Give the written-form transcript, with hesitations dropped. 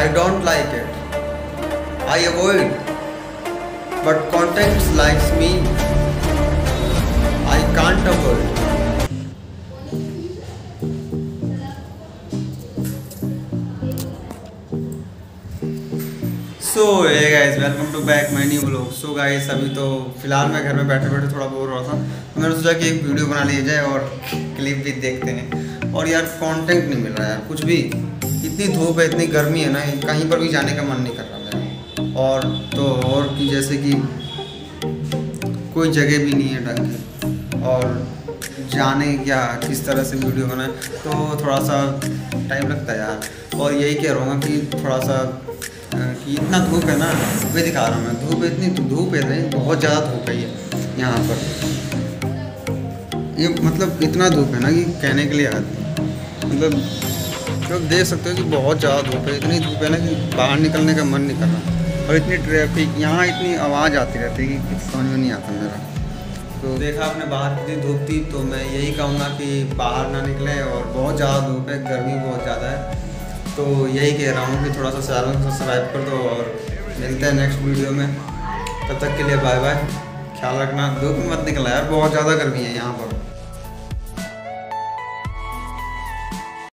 don't like it. I avoid. But contact likes me. I can't avoid. So hey guys, welcome to back my new blog. So guys, अभी तो फिलहाल मैं घर में बैठे बैठे थोड़ा बोर हो रहा था, तो मैंने सोचा कि एक वीडियो बना लिया जाए और क्लिप भी देखते हैं। और यार कंटेंट नहीं मिल रहा यार कुछ भी। इतनी धूप है, इतनी गर्मी है ना, कहीं पर भी जाने का मन नहीं कर रहा मेरा। और तो और कि जैसे कि कोई जगह भी नहीं है ढंग की, और जाने क्या किस तरह से वीडियो बनाए, तो थोड़ा सा टाइम लगता है यार। और यही कह रहा हूँ कि थोड़ा सा कि इतना धूप है ना, धूपे दिखा रहा हूँ मैं। धूप इतनी धूप है, बहुत ज़्यादा धूप है ये यहाँ पर। ये मतलब इतना धूप है ना कि कहने के लिए आती, मतलब तो देख सकते हो कि बहुत ज़्यादा धूप है। इतनी धूप है ना कि बाहर निकलने का मन नहीं कर रहा। और इतनी ट्रैफिक, यहाँ इतनी आवाज़ आती रहती है कि कुछ समझ में नहीं आता मेरा। तो देखा आपने बाहर कितनी धूप थी, तो मैं यही कहूँगा कि बाहर ना निकलें। और बहुत ज़्यादा धूप है, गर्मी बहुत ज़्यादा है, तो यही कह रहा हूँ कि थोड़ा सा चैनल को सब्सक्राइब कर दो। और मिलते हैं नेक्स्ट वीडियो में, तब तक के लिए बाय बाय। ख्याल रखना, धूप में मत निकलना यार, बहुत ज़्यादा गर्मी है यहाँ पर।